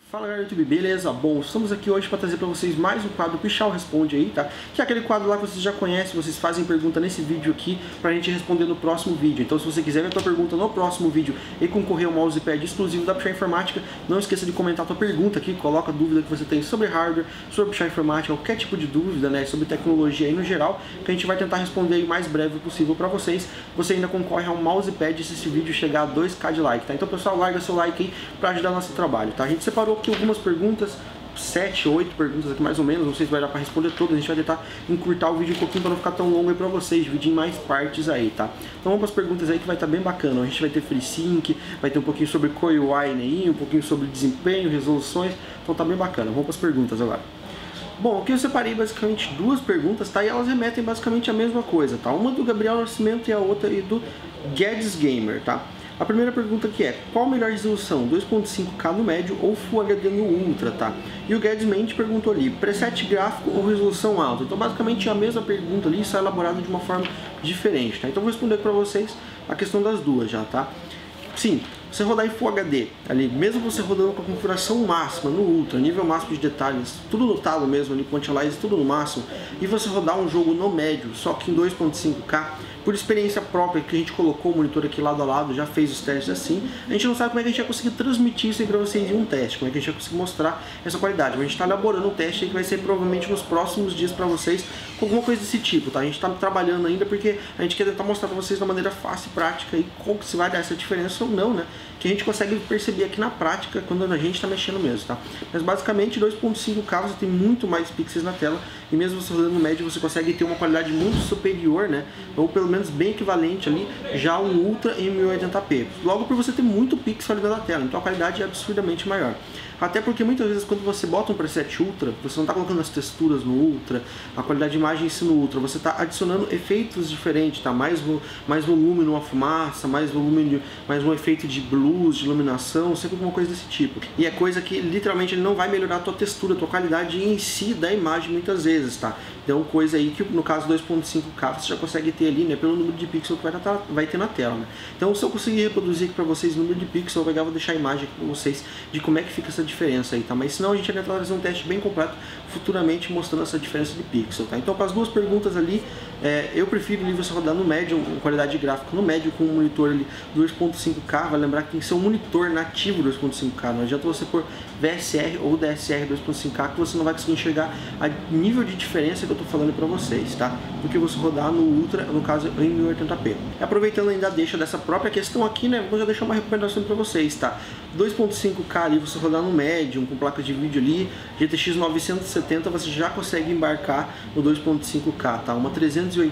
Fala galera do YouTube, beleza? Bom, estamos aqui hoje para trazer para vocês mais um quadro Pichau Responde aí, tá? Que é aquele quadro lá que vocês já conhecem, vocês fazem pergunta nesse vídeo aqui pra gente responder no próximo vídeo. Então se você quiser ver a tua pergunta no próximo vídeo e concorrer ao mousepad exclusivo da Pichau Informática, não esqueça de comentar a tua pergunta aqui, coloca a dúvida que você tem sobre hardware, sobre Pichau Informática, qualquer tipo de dúvida, né, sobre tecnologia aí no geral, que a gente vai tentar responder aí o mais breve possível para vocês. Você ainda concorre ao mousepad se esse vídeo chegar a 2k de like, tá? Então pessoal, larga seu like aí pra ajudar o nosso trabalho, tá? A gente separou aqui algumas perguntas, 7, 8 perguntas aqui mais ou menos, não sei se vai dar para responder todas, a gente vai tentar encurtar o vídeo um pouquinho para não ficar tão longo aí para vocês, dividir em mais partes aí, tá? Então vamos para as perguntas aí que vai estar bem bacana, a gente vai ter FreeSync, vai ter um pouquinho sobre Core Wine aí, um pouquinho sobre desempenho, resoluções, então tá bem bacana, vamos para as perguntas agora. Bom, aqui eu separei basicamente duas perguntas, tá? E elas remetem basicamente a mesma coisa, tá? Uma do Gabriel Nascimento e a outra aí do Guedes Gamer, tá? A primeira pergunta aqui é, qual a melhor resolução, 2.5K no médio ou Full HD no Ultra, tá? E o Guedes Mente perguntou ali, preset gráfico ou resolução alta? Então basicamente a mesma pergunta ali, só elaborada de uma forma diferente, tá? Então eu vou responder para vocês a questão das duas já, tá? Sim, você rodar em Full HD, ali, mesmo você rodando com a configuração máxima, no Ultra, nível máximo de detalhes, tudo no talo mesmo, ali, quantize, tudo no máximo, e você rodar um jogo no médio, só que em 2.5K, por experiência própria, que a gente colocou o monitor aqui lado a lado, já fez os testes assim, a gente não sabe como é que a gente vai conseguir transmitir isso aí para vocês em um teste, como é que a gente vai conseguir mostrar essa qualidade. Mas a gente está elaborando um teste aí que vai ser provavelmente nos próximos dias para vocês, com alguma coisa desse tipo, tá? A gente está trabalhando ainda porque a gente quer tentar mostrar para vocês de uma maneira fácil e prática e qual que se vai dar essa diferença ou não, né? Que a gente consegue perceber aqui na prática quando a gente está mexendo mesmo, tá? Mas basicamente 2.5K você tem muito mais pixels na tela e mesmo você rodando no médio você consegue ter uma qualidade muito superior, né? Ou pelo menos bem equivalente ali já um Ultra em 1080p. Logo por você ter muito pixel ali na tela, então a qualidade é absurdamente maior. Até porque muitas vezes quando você bota um preset Ultra, você não está colocando as texturas no Ultra, a qualidade de imagem em si no Ultra, você está adicionando efeitos diferentes, tá? Mais volume numa fumaça, mais volume, mais um efeito de luz, de iluminação, sempre alguma coisa desse tipo. E é coisa que literalmente ele não vai melhorar a tua textura, a tua qualidade em si da imagem muitas vezes, tá? Então coisa aí que no caso 2.5K você já consegue ter ali, né? Pelo número de pixels que vai ter na tela, né? Então se eu conseguir reproduzir aqui para vocês o número de pixels, eu vou deixar a imagem aqui para vocês de como é que fica essa diferença aí, tá? Mas senão a gente vai fazer um teste bem completo futuramente mostrando essa diferença de pixel, tá? Então para as duas perguntas ali, eu prefiro ali você rodar no médio, com qualidade de gráfico no médio, com um monitor ali 2.5K, vai lembrar que tem que ser um monitor nativo 2.5K, não adianta você pôr VSR ou DSR 2.5K que você não vai conseguir enxergar a nível de diferença que eu tô falando para vocês, tá? Porque você rodar no Ultra, no caso em 1080p. Aproveitando ainda deixa dessa própria questão aqui, né, vou já deixar uma recomendação para vocês, tá? 2.5K ali, você rodar no Medium, com placa de vídeo ali, GTX 970, você já consegue embarcar no 2.5K, tá? Uma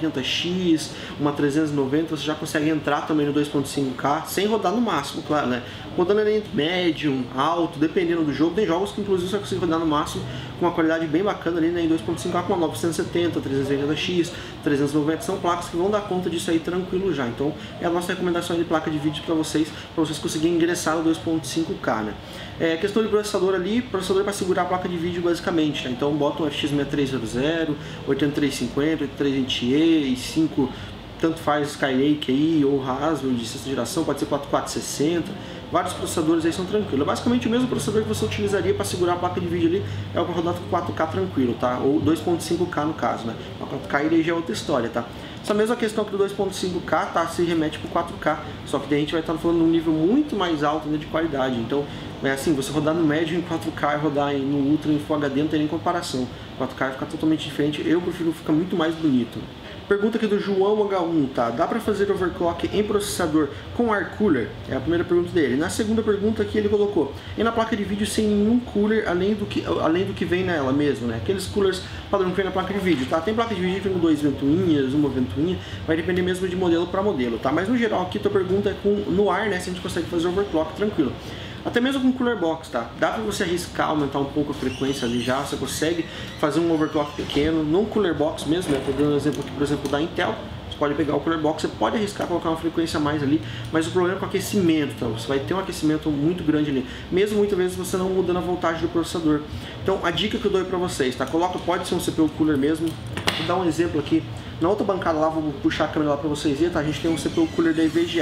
380X, uma 390, você já consegue entrar também no 2.5K, sem rodar no máximo, claro, né? Rodando ali em Medium, alto, dependendo do jogo, tem jogos que inclusive você consegue rodar no máximo com uma qualidade bem bacana ali, né, em 2.5K, com a 970, 380X, 390, são placas que vão dar conta disso aí tranquilo já. Então é a nossa recomendação de placa de vídeo para vocês conseguirem ingressar no 2.5K, né. Questão de processador ali, processador para segurar a placa de vídeo basicamente, né? Então bota um FX 6300, 8350, 8320E, i5, tanto faz Skylake aí, ou Haswell de sexta geração, pode ser 4460, vários processadores aí são tranquilos. Basicamente o mesmo processador que você utilizaria para segurar a placa de vídeo ali é o para rodar com 4K tranquilo, tá? Ou 2.5K no caso, né? A 4K aí já é outra história, tá? Essa mesma questão aqui do 2.5K, tá? Se remete para 4K, só que daí a gente vai estar falando de um nível muito mais alto, né, de qualidade. Então, é assim, você rodar no médio em 4K e rodar no Ultra em Full HD não tem nem comparação. 4K vai ficar totalmente diferente, eu prefiro ficar muito mais bonito. Pergunta aqui do João H1, tá? Dá pra fazer overclock em processador com air cooler? É a primeira pergunta dele. Na segunda pergunta aqui ele colocou, e na placa de vídeo sem nenhum cooler além do que vem nela mesmo, né? Aqueles coolers padrão que vem na placa de vídeo, tá? Tem placa de vídeo com 2 ventoinhas, uma ventoinha, vai depender mesmo de modelo para modelo, tá? Mas no geral aqui tua pergunta é no ar, né? Se a gente consegue fazer overclock tranquilo. Até mesmo com cooler box, tá? Dá pra você arriscar, aumentar um pouco a frequência ali já, você consegue fazer um overclock pequeno, num cooler box mesmo, né? Tô dando um exemplo aqui, por exemplo, da Intel, você pode pegar o cooler box, você pode arriscar colocar uma frequência a mais ali, mas o problema é com o aquecimento, então você vai ter um aquecimento muito grande ali, mesmo muitas vezes você não mudando a voltagem do processador. Então a dica que eu dou para vocês, tá? Pode ser um CPU cooler mesmo, vou dar um exemplo aqui, na outra bancada lá, vou puxar a câmera lá para vocês verem, tá? A gente tem um CPU cooler da EVGA.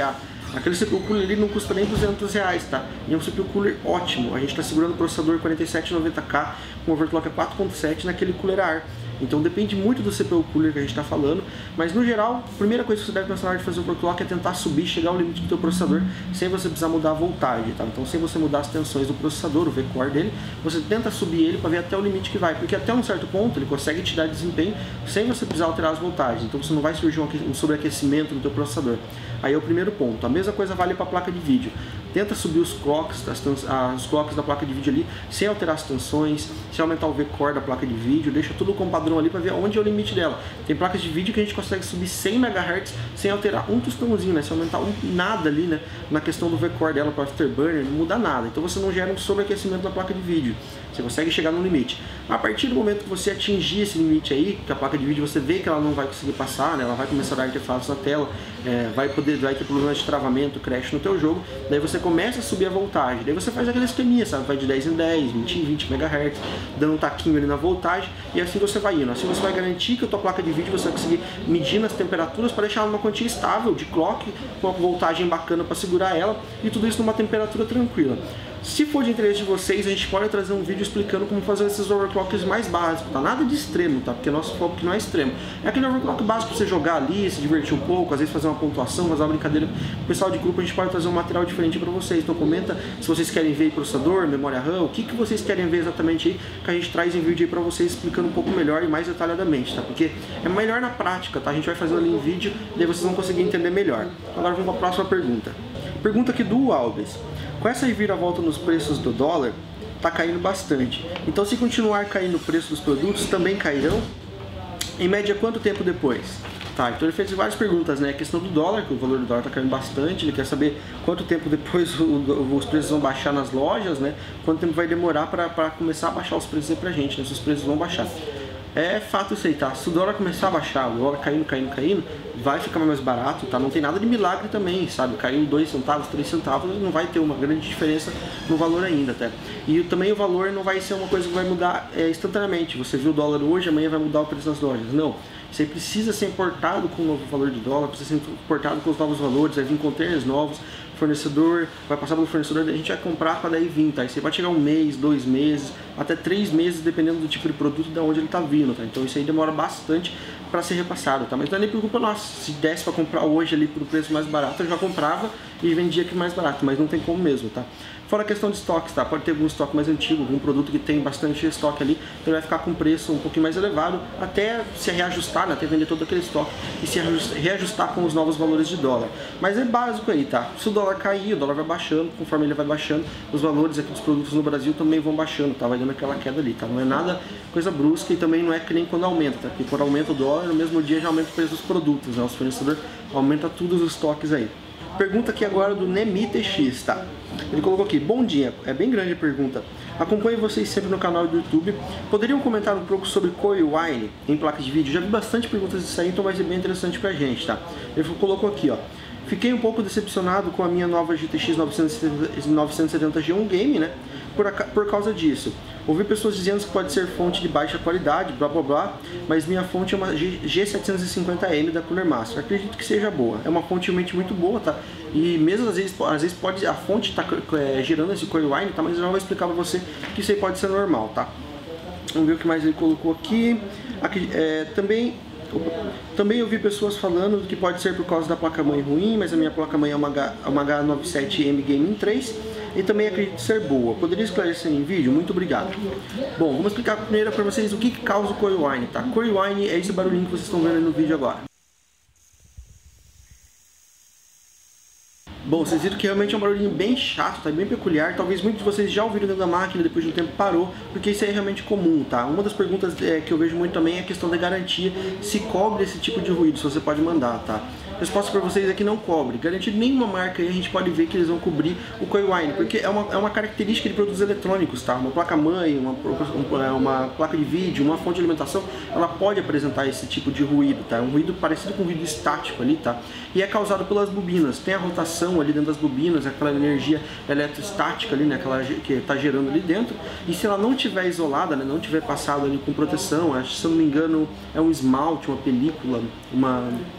Aquele CPU Cooler ali não custa nem R$200, tá? E é um CPU Cooler ótimo. A gente está segurando o processador 4790K com overclock a 4.7 naquele cooler a ar. Então depende muito do CPU Cooler que a gente está falando, mas no geral, a primeira coisa que você deve pensar na hora de fazer o overclock é tentar subir, chegar ao limite do teu processador, sem você precisar mudar a voltagem, tá? Então sem você mudar as tensões do processador, o V-Core dele, você tenta subir ele para ver até o limite que vai, porque até um certo ponto ele consegue te dar desempenho sem você precisar alterar as voltagens, então você não vai surgir um sobreaquecimento no teu processador. Aí é o primeiro ponto. A mesma coisa vale para a placa de vídeo. Tenta subir os clocks da placa de vídeo ali, sem alterar as tensões, sem aumentar o V-Core da placa de vídeo, deixa tudo com padrão ali para ver onde é o limite dela. Tem placas de vídeo que a gente consegue subir 100 MHz sem alterar um tostãozinho, né? Sem aumentar nada ali, né? Na questão do V-Core dela para Afterburner, não muda nada. Então você não gera um sobreaquecimento da placa de vídeo. Você consegue chegar no limite. A partir do momento que você atingir esse limite aí, que a placa de vídeo você vê que ela não vai conseguir passar, né? Ela vai começar a dar interface na tela, vai ter problemas de travamento, crash no teu jogo, daí você começa a subir a voltagem, daí você faz aquele esqueminha, sabe? Vai de 10 em 10, 20 em 20 MHz, dando um taquinho ali na voltagem, e assim você vai indo. Assim você vai garantir que a tua placa de vídeo você vai conseguir medir as temperaturas para deixar ela numa quantia estável de clock, com uma voltagem bacana para segurar ela, e tudo isso numa temperatura tranquila. Se for de interesse de vocês, a gente pode trazer um vídeo explicando como fazer esses overclocks mais básicos, tá? Nada de extremo, tá? Porque nosso foco não é extremo. É aquele overclock básico pra você jogar ali, se divertir um pouco, às vezes fazer uma pontuação, fazer uma brincadeira. O pessoal de grupo, a gente pode trazer um material diferente pra vocês. Então comenta se vocês querem ver processador, memória RAM, o que vocês querem ver exatamente aí, que a gente traz em vídeo aí pra vocês, explicando um pouco melhor e mais detalhadamente, tá? Porque é melhor na prática, tá? A gente vai fazendo ali em vídeo, e aí vocês vão conseguir entender melhor. Agora vamos pra próxima pergunta. Pergunta aqui do Alves. Com essa reviravolta nos preços do dólar, está caindo bastante. Então, se continuar caindo o preço dos produtos, também cairão? Em média, quanto tempo depois? Tá, então ele fez várias perguntas, né? A questão do dólar, que o valor do dólar está caindo bastante, ele quer saber quanto tempo depois os preços vão baixar nas lojas, né? Quanto tempo vai demorar para começar a baixar os preços aí pra gente, né? Se os preços vão baixar. É fato isso aí, tá? Se o dólar começar a baixar, o dólar caindo, vai ficar mais barato, tá? Não tem nada de milagre também, sabe? Caiu 2 centavos, 3 centavos, não vai ter uma grande diferença no valor ainda, tá? E também o valor não vai ser uma coisa que vai mudar instantaneamente. Você viu o dólar hoje, amanhã vai mudar o preço das lojas. Não. Isso aí precisa ser importado com o novo valor de dólar, precisa ser importado com os novos valores, vai vir containers novos, fornecedor, vai passar pelo fornecedor, a gente vai comprar para daí vir, tá? Isso aí pode chegar 1 mês, 2 meses, até 3 meses, dependendo do tipo de produto e de onde ele está vindo, tá? Então isso aí demora bastante para ser repassado, tá? Mas não é nem por culpa nossa, se desse para comprar hoje ali por preço mais barato, eu já comprava e vendia aqui mais barato, mas não tem como mesmo, tá? Fora a questão de estoques, tá? Pode ter algum estoque mais antigo, algum produto que tem bastante estoque ali, então vai ficar com preço um pouquinho mais elevado, até se reajustar, né? Até vender todo aquele estoque e se reajustar com os novos valores de dólar. Mas é básico aí, tá? Se o dólar cair, o dólar vai baixando, conforme ele vai baixando, os valores aqui dos produtos no Brasil também vão baixando, tá? Vai dando aquela queda ali, tá? Não é nada coisa brusca e também não é que nem quando aumenta, tá? Porque quando aumenta o dólar, no mesmo dia já aumenta o preço dos produtos, né? Os fornecedores aumentam todos os estoques aí. Pergunta aqui agora do NemiTX, tá? Ele colocou aqui, bom dia, é bem grande a pergunta. Acompanho vocês sempre no canal do YouTube. Poderiam comentar um pouco sobre Coilwine em placas de vídeo? Já vi bastante perguntas disso aí, então vai ser bem interessante pra gente, tá? Ele colocou aqui, ó. Fiquei um pouco decepcionado com a minha nova GTX 970 G1 Game, né? Por causa disso. Ouvi pessoas dizendo que pode ser fonte de baixa qualidade, blá blá blá, mas minha fonte é uma G750M da Cooler Master. Acredito que seja boa. É uma fonte realmente muito boa, tá? E mesmo às vezes pode a fonte tá gerando esse Coilwine, tá? Mas eu já vou explicar pra você que isso aí pode ser normal, tá? Vamos ver o que mais ele colocou aqui. Também ouvi pessoas falando que pode ser por causa da placa-mãe ruim, mas a minha placa-mãe é uma H97M Gaming 3 e também acredito ser boa. Poderia esclarecer em vídeo? Muito obrigado. Bom, vamos explicar primeiro para vocês o que causa o Coilwine, tá? Coilwine é esse barulhinho que vocês estão vendo aí no vídeo agora. Bom, vocês viram que realmente é um barulhinho bem chato, tá? Bem peculiar. Talvez muitos de vocês já ouviram dentro da máquina, depois de um tempo parou, porque isso aí é realmente comum, tá? Uma das perguntas que eu vejo muito também é a questão da garantia, se cobre esse tipo de ruído, se você pode mandar, tá? A resposta para vocês é que não cobre. Garantido nenhuma marca aí a gente pode ver que eles vão cobrir o Coilwine, porque é uma característica de produtos eletrônicos, tá? Uma placa-mãe, uma placa de vídeo, uma fonte de alimentação, ela pode apresentar esse tipo de ruído, tá? É um ruído parecido com um ruído estático ali, tá? E é causado pelas bobinas. Tem a rotação ali dentro das bobinas, aquela energia eletrostática ali, né? Aquela que está gerando ali dentro. E se ela não estiver isolada, né? Não tiver passado ali com proteção, acho, se eu não me engano, é um esmalte, uma película,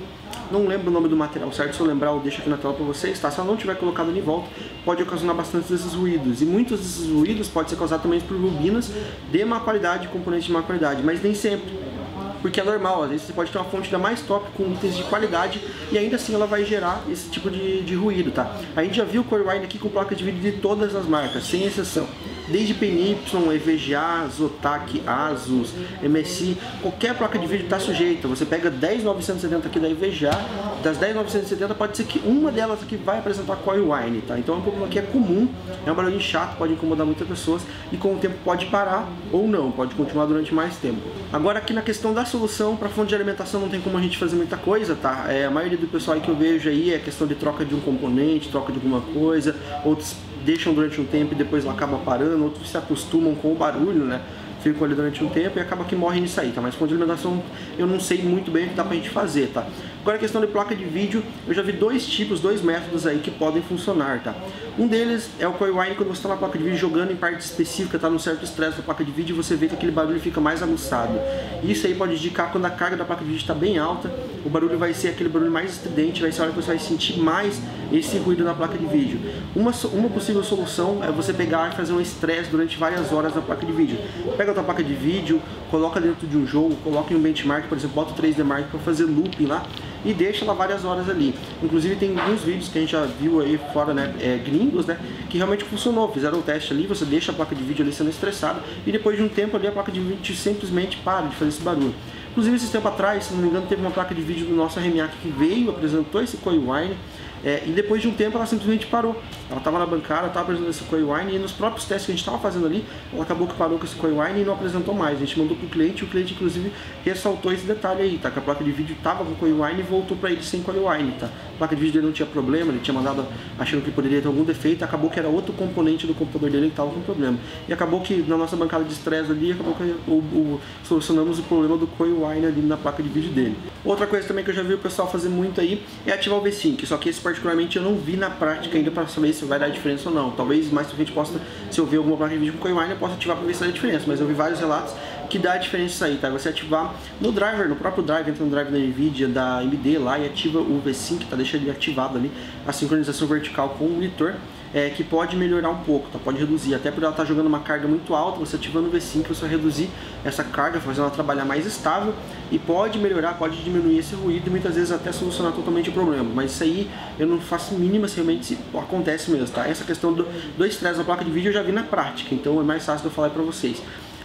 Não lembro o nome do material certo, se eu lembrar eu deixo aqui na tela para vocês, tá? Se ela não tiver colocado ali em volta, pode ocasionar bastante desses ruídos. E muitos desses ruídos podem ser causados também por bobinas de má qualidade, componentes de má qualidade, mas nem sempre. Porque é normal, às vezes você pode ter uma fonte da mais top com itens de qualidade e ainda assim ela vai gerar esse tipo de ruído, tá? A gente já viu o CoreWine aqui com placa de vídeo de todas as marcas, sem exceção. Desde PNY, EVGA, Zotac, Asus, MSI, qualquer placa de vídeo está sujeita. Você pega 10.970 aqui da EVGA, das 10.970 pode ser que uma delas aqui vai apresentar CoreWine, tá? Então é um problema que é comum, é um barulhinho chato, pode incomodar muitas pessoas e com o tempo pode parar ou não, pode continuar durante mais tempo. Agora aqui na questão da solução, para fonte de alimentação não tem como a gente fazer muita coisa, tá? A maioria do pessoal aí que eu vejo aí é questão de troca de um componente, troca de alguma coisa, outros deixam durante um tempo e depois ela acaba parando, outros se acostumam com o barulho, né? Ficam ali durante um tempo e acaba que morre nisso aí, tá? Mas fonte de alimentação eu não sei muito bem o que dá pra gente fazer, tá? Agora a questão de placa de vídeo, eu já vi dois métodos aí que podem funcionar, tá? Um deles é o CoreWine, quando você está na placa de vídeo jogando em parte específica, tá num certo estresse da placa de vídeo, você vê que aquele barulho fica mais aguçado. Isso aí pode indicar quando a carga da placa de vídeo está bem alta, o barulho vai ser aquele barulho mais estridente, vai ser a hora que você vai sentir mais esse ruído na placa de vídeo. Uma possível solução é você pegar e fazer um estresse durante várias horas na placa de vídeo. Pega a tua placa de vídeo, coloca dentro de um jogo, coloca em um benchmark, por exemplo, bota o 3D Mark para fazer looping lá e deixa ela várias horas ali. Inclusive tem alguns vídeos que a gente já viu aí fora, né, gringos, né, que realmente funcionou, fizeram o teste ali, você deixa a placa de vídeo ali sendo estressada e depois de um tempo ali a placa de vídeo simplesmente para de fazer esse barulho. Inclusive esses tempo atrás, se não me engano, teve uma placa de vídeo do nosso RMAC que veio, apresentou esse CoreWine, e depois de um tempo ela simplesmente parou. Ela estava na bancada, estava apresentando esse CoreWine e nos próprios testes que a gente estava fazendo ali, ela acabou que parou com esse CoreWine e não apresentou mais. A gente mandou para o cliente e o cliente inclusive ressaltou esse detalhe aí, tá? Que a placa de vídeo estava com CoreWine e voltou para ele sem CoreWine, tá? A placa de vídeo dele não tinha problema, ele tinha mandado achando que poderia ter algum defeito, acabou que era outro componente do computador dele que estava com problema. E acabou que na nossa bancada de estresse ali, acabou que solucionamos o problema do CoreWine ali na placa de vídeo dele. Outra coisa também que eu já vi o pessoal fazer muito aí é ativar o V-Sync, só que esse particularmente eu não vi na prática ainda para saber se vai dar diferença ou não. Talvez mais pra frente possa, se eu ver alguma placa de vídeo com CoreWine, eu possa ativar para ver se dá diferença, mas eu vi vários relatos que dá a diferença isso aí, tá? Você ativar no driver, no próprio driver, entra no driver da NVIDIA, da AMD lá e ativa o V-Sync, tá? Deixa ele ativado ali, a sincronização vertical com o monitor, que pode melhorar um pouco, tá? Pode reduzir, até por ela estar jogando uma carga muito alta, você ativando o V-Sync, você vai reduzir essa carga, fazendo ela trabalhar mais estável e pode melhorar, pode diminuir esse ruído e muitas vezes até solucionar totalmente o problema, mas isso aí eu não faço mínima se realmente acontece mesmo, tá? Essa questão do estresse na placa de vídeo eu já vi na prática, então é mais fácil de eu falar para vocês.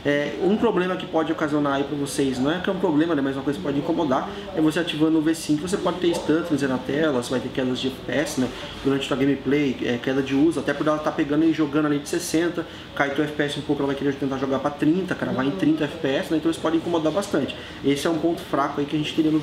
Um problema que pode ocasionar aí para vocês, não é que é um problema, né, mas uma coisa que pode incomodar, é você ativando o V-Sync, você pode ter stutters na tela, você vai ter quedas de FPS, né, durante a sua gameplay, queda de uso, até por ela estar pegando e jogando ali de 60, cai teu FPS um pouco, ela vai querer tentar jogar para 30, cravar em 30 FPS, né, então isso pode incomodar bastante. Esse é um ponto fraco aí que a gente teria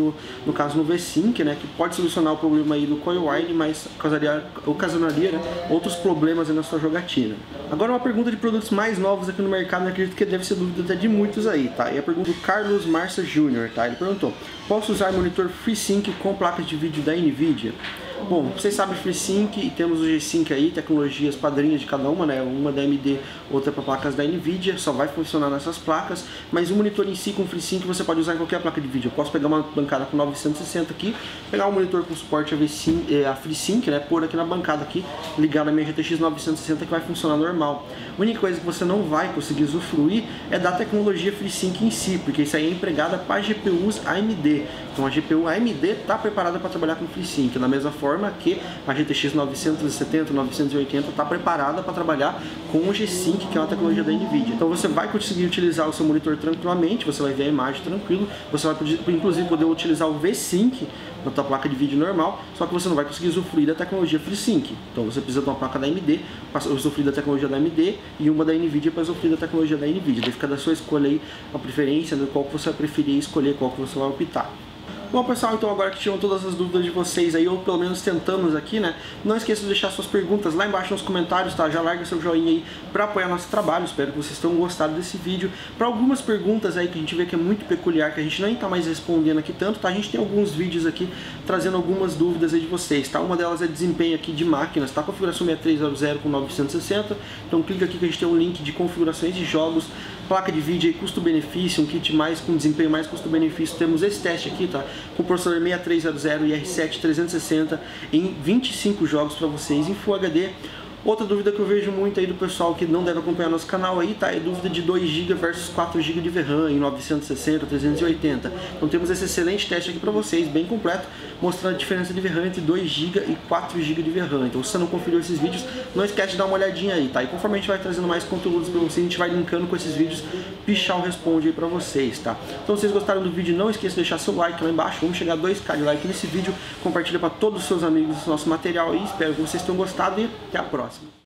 no caso no V-Sync, né, que pode solucionar o problema aí do CoreWine, mas ocasionaria, né, outros problemas aí na sua jogatina. Agora uma pergunta de produtos mais novos aqui no mercado, né, que deve ser dúvida até de muitos aí, tá? E a pergunta do Carlos Marcia Jr., tá? Ele perguntou: posso usar monitor FreeSync com placas de vídeo da NVIDIA? Bom, vocês sabem FreeSync e temos o G-Sync aí, tecnologias padrinhas de cada uma, né? Uma da AMD, outra para placas da NVIDIA, só vai funcionar nessas placas, mas o monitor em si com FreeSync você pode usar em qualquer placa de vídeo. Eu posso pegar uma bancada com 960 aqui, pegar um monitor com suporte a FreeSync, né? Pôr aqui na bancada aqui, ligar na minha GTX 960 que vai funcionar normal. A única coisa que você não vai conseguir usufruir é da tecnologia FreeSync em si, porque isso aí é empregada para GPUs AMD. Então a GPU AMD está preparada para trabalhar com FreeSync, da mesma forma que a GTX 970, 980 está preparada para trabalhar com o G-Sync, que é uma tecnologia da NVIDIA. Então você vai conseguir utilizar o seu monitor tranquilamente, você vai ver a imagem tranquilo, você vai inclusive poder utilizar o V-Sync na tua placa de vídeo normal, só que você não vai conseguir usufruir da tecnologia FreeSync. Então você precisa de uma placa da AMD para usufruir da tecnologia da AMD e uma da NVIDIA para usufruir da tecnologia da NVIDIA. Daí fica da sua escolha aí a preferência, né, qual que você vai preferir escolher, qual que você vai optar. Bom pessoal, então agora que tiram todas as dúvidas de vocês aí, ou pelo menos tentamos aqui, né? Não esqueça de deixar suas perguntas lá embaixo nos comentários, tá? Já larga seu joinha aí pra apoiar nosso trabalho, espero que vocês tenham gostado desse vídeo. Para algumas perguntas aí que a gente vê que é muito peculiar, que a gente nem tá mais respondendo aqui tanto, tá? A gente tem alguns vídeos aqui trazendo algumas dúvidas aí de vocês, tá? Uma delas é desempenho aqui de máquinas, tá? Configuração 6300 com 960, então clica aqui que a gente tem um link de configurações de jogos, placa de vídeo aí, custo-benefício, um kit mais com desempenho mais custo-benefício, temos esse teste aqui, tá? com processador 6300 e R7 360 em 25 jogos para vocês em Full HD. Outra dúvida que eu vejo muito aí do pessoal que não deve acompanhar nosso canal aí, tá? É dúvida de 2 GB versus 4 GB de VRAM em 960, 380. Então temos esse excelente teste aqui para vocês, bem completo, mostrando a diferença de VRAM entre 2 GB e 4 GB de VRAM. Então se você não conferiu esses vídeos, não esquece de dar uma olhadinha aí, tá? E conforme a gente vai trazendo mais conteúdos para vocês, a gente vai linkando com esses vídeos, Pichau responde aí para vocês, tá? Então se vocês gostaram do vídeo, não esqueça de deixar seu like lá embaixo, vamos chegar a 2k de like nesse vídeo, compartilha para todos os seus amigos esse nosso material aí, espero que vocês tenham gostado e até a próxima.